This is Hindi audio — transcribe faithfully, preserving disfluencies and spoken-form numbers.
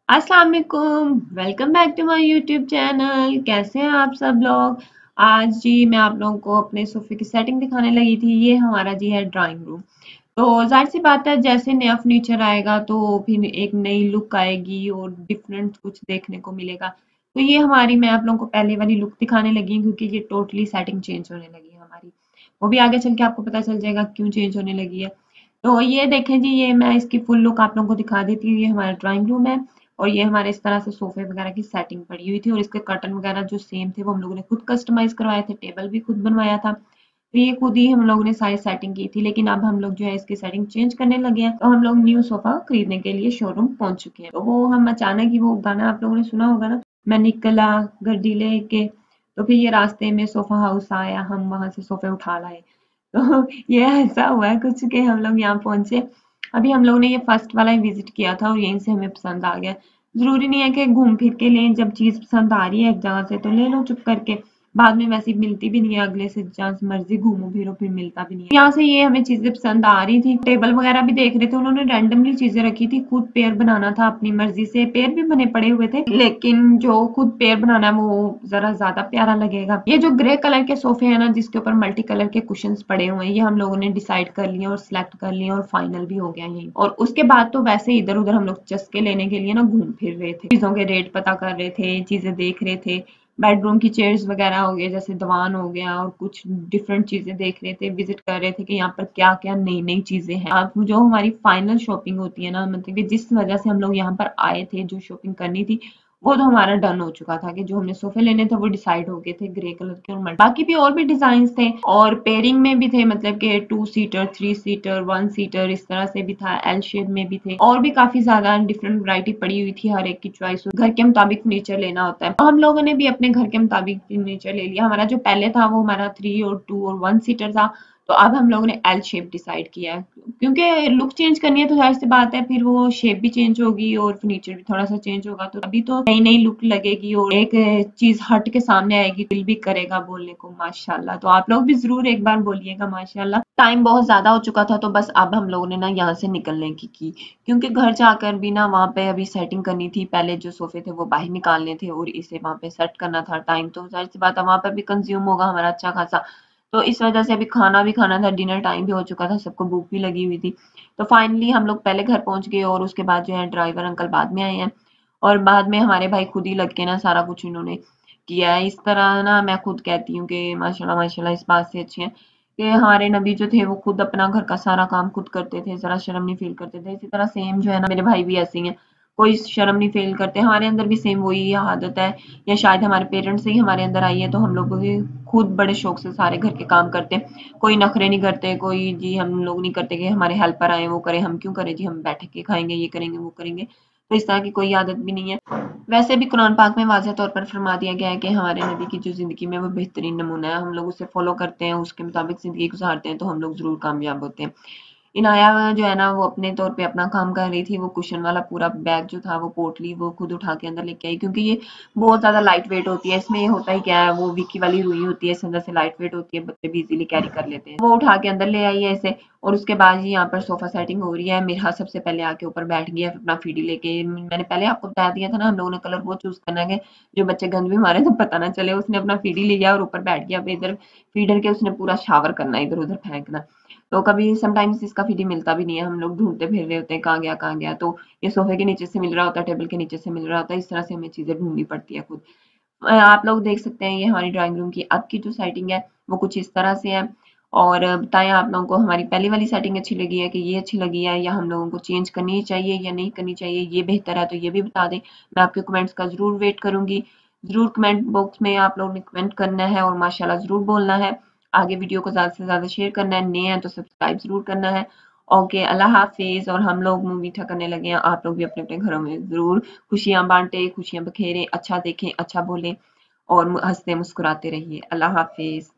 अस्सलाम वालेकुम, welcome back to my YouTube channel. कैसे हैं आप सब लोग। आज जी मैं आप लोगों को अपने सोफे की सेटिंग दिखाने लगी थी। ये हमारा जी है ड्राइंग रूम। तो जाहिर सी बात है, जैसे नया फर्नीचर आएगा तो फिर एक नई लुक आएगी और डिफरेंट कुछ देखने को मिलेगा। तो ये हमारी मैं आप लोगों को पहले वाली लुक दिखाने लगी हूँ, क्योंकि ये टोटली सेटिंग चेंज होने लगी है हमारी। वो भी आगे चल के आपको पता चल जाएगा क्यों चेंज होने लगी है। तो ये देखें जी, ये मैं इसकी फुल लुक आप लोगों को दिखा देती हूँ। ये हमारा ड्राइंग रूम है और ये हमारे इस तरह से सोफे वगैरह की सेटिंग पड़ी हुई थी, और इसके कर्टन वगैरह जो सेम थे वो हम लोगों ने खुद कस्टमाइज करवाए थे। टेबल भी खुद बनवाया था। तो ये खुद ही हम लोगों ने सारी सेटिंग की थी। लेकिन अब हम लोग जो है इसकी सेटिंग चेंज करने लगे हैं, तो हम लोग न्यू सोफा खरीदने के लिए शोरूम पहुंच चुके हैं। तो वो हम अचानक ही, वो गाना आप लोगों ने सुना होगा ना, मैं निकला गड्डी लेके, तो फिर ये रास्ते में सोफा हाउस आया, हम वहां से सोफे उठा लाए। तो ये ऐसा हुआ है कुछ कि हम लोग यहाँ पहुंचे। अभी हम लोगों ने ये फर्स्ट वाला ही विजिट किया था और यहीं से हमें पसंद आ गया। जरूरी नहीं है कि घूम फिर के लें, जब चीज पसंद आ रही है एक जगह से तो ले लो चुप करके। बाद में वैसे मिलती भी नहीं है, अगले से जहाँ मर्जी घूमो फिरो फिर मिलता भी नहीं है। यहाँ से ये हमें चीजें पसंद आ रही थी। टेबल वगैरह भी देख रहे थे, उन्होंने रैंडमली चीजें रखी थी। खुद पेयर बनाना था अपनी मर्जी से, पेयर भी बने पड़े हुए थे, लेकिन जो खुद पेयर बनाना है वो जरा ज्यादा प्यारा लगेगा। ये जो ग्रे कलर के सोफे है ना, जिसके ऊपर मल्टी कलर के कुशंस पड़े हुए हैं, ये हम लोगों ने डिसाइड कर लिए और सिलेक्ट कर लिए और फाइनल भी हो गया यही। और उसके बाद तो वैसे इधर उधर हम लोग चस्के लेने के लिए ना घूम फिर रहे थे, चीजों के रेट पता कर रहे थे, चीजें देख रहे थे। बेडरूम की चेयर्स वगैरह हो गए, जैसे दीवान हो गया, और कुछ डिफरेंट चीजें देख रहे थे, विजिट कर रहे थे कि यहाँ पर क्या क्या नई नई चीजें हैं। अब जो हमारी फाइनल शॉपिंग होती है ना, मतलब कि जिस वजह से हम लोग यहाँ पर आए थे, जो शॉपिंग करनी थी, वो तो हमारा डन हो चुका था कि जो हमने सोफे लेने थे वो डिसाइड हो गए थे, ग्रे कलर के और मल्टी। बाकी भी और भी डिजाइन थे और पेयरिंग में भी थे, मतलब कि two seater, three seater, one seater, इस तरह से भी था, एल शेप में भी थे, और भी काफी ज्यादा डिफरेंट वैरायटी पड़ी हुई थी। हर एक की चॉइस, घर के मुताबिक फर्नीचर लेना होता है, तो हम लोगों ने भी अपने घर के मुताबिक फर्नीचर ले लिया। हमारा जो पहले था वो हमारा थ्री और टू और वन सीटर था, तो अब हम लोगों ने एल शेप डिसाइड किया है, क्योंकि लुक चेंज करनी है तो जाहिर सी बात है फिर वो शेप भी चेंज होगी और फर्नीचर भी थोड़ा सा चेंज होगा। तो अभी तो नई नई लुक लगेगी और एक चीज हट के सामने आएगी, दिल भी करेगा बोलने को माशाल्लाह। तो आप लोग भी जरूर एक बार बोलिएगा माशाल्लाह। टाइम बहुत ज्यादा हो चुका था, तो बस अब हम लोगों ने ना यहाँ से निकलने की की, क्योंकि घर जाकर भी ना वहाँ पे अभी सेटिंग करनी थी। पहले जो सोफे थे वो बाहर निकालने थे और इसे वहाँ पे सेट करना था। टाइम तो जाहिर सी बात है वहाँ पर भी कंज्यूम होगा हमारा अच्छा खासा। तो इस वजह से अभी खाना भी खाना था, डिनर टाइम भी हो चुका था, सबको भूख भी लगी हुई थी। तो फाइनली हम लोग पहले घर पहुंच गए और उसके बाद जो है ड्राइवर अंकल बाद में आए हैं, और बाद में हमारे भाई खुद ही लग के ना सारा कुछ इन्होंने किया है। इस तरह ना मैं खुद कहती हूँ कि माशाल्लाह माशाल्लाह इस बात से अच्छे हैं कि हमारे नबी जो थे वो खुद अपना घर का सारा काम खुद करते थे, जरा शर्म नहीं फील करते थे। इसी तरह सेम जो है ना मेरे भाई भी ऐसे ही हैं, कोई शर्म नहीं फील करते। हमारे अंदर भी सेम वही आदत है, या शायद हमारे पेरेंट्स से ही हमारे अंदर आई है। तो हम लोग भी खुद बड़े शौक से सारे घर के काम करते हैं, कोई नखरे नहीं करते, कोई जी हम लोग नहीं करते कि हमारे हेल्पर आए वो करें, हम क्यों करें जी, हम बैठ के खाएंगे, ये करेंगे वो करेंगे। तो इस तरह की कोई आदत भी नहीं है। वैसे भी कुरान पाक में वाज़ह तौर पर फरमा दिया गया है कि हमारे नबी की जो ज़िंदगी में वो बेहतरीन नमूना है, हम लोग उसे फॉलो करते हैं, उसके मुताबिक ज़िंदगी गुजारते हैं, तो हम लोग ज़रूर कामयाब होते हैं। इनाया जो है ना वो अपने तौर पे अपना काम कर रही थी। वो कुशन वाला पूरा बैग जो था वो पोटली वो खुद उठा के अंदर लेके आई, क्योंकि ये बहुत ज़्यादा लाइट वेट होती है। इसमें होता ही क्या है, वो विकी वाली रुई होती है, इस अंदर से लाइट वेट होती है, बच्चे भी इजीली कैरी कर लेते हैं। वो उठा के अंदर ले आई है इसे, और उसके बाद ही यहाँ पर सोफा सेटिंग हो रही है। मेरा सबसे पहले आके ऊपर बैठ गया अपना फीडी लेके। मैंने पहले आपको बता दिया था ना, हम लोगों ने कलर वो चूज करना है कि जो बच्चे गंद भी मारे तो पता ना चले। उसने अपना फीडी लिया और ऊपर बैठ गया। अब इधर फीडर के उसने पूरा शावर करना, इधर उधर फेंकना। तो कभी समटाइम्स इसका फीडी मिलता भी नहीं है, हम लोग ढूंढते फिर रहे होते हैं कहाँ गया कहाँ गया। तो ये सोफे के नीचे से मिल रहा होता है, टेबल के नीचे से मिल रहा होता है, इस तरह से हमें चीजें ढूंढनी पड़ती है खुद। अ, आप लोग देख सकते हैं ये हमारी ड्राइंग रूम की अब की जो सेटिंग है वो कुछ इस तरह से है। और बताएं आप लोगों को हमारी पहली वाली सेटिंग अच्छी लगी है कि ये अच्छी लगी है, या हम लोगों को चेंज करनी चाहिए या नहीं करनी चाहिए, ये बेहतर है तो ये भी बता दें। मैं आपके कमेंट्स का जरूर वेट करूंगी। जरूर कमेंट बॉक्स में आप लोगों ने कमेंट करना है और माशाल्लाह जरूर बोलना है। आगे वीडियो को ज़्यादा से ज़्यादा शेयर करना है, नए हैं तो सब्सक्राइब ज़रूर करना है। ओके, अल्लाह हाफिज़। और हम लोग मुँह मीठा करने लगे हैं, आप लोग भी अपने अपने घरों में ज़रूर खुशियाँ बांटें, खुशियाँ बखेरें, अच्छा देखें, अच्छा बोलें और हंसते मुस्कुराते रहिए। अल्लाह हाफिज़।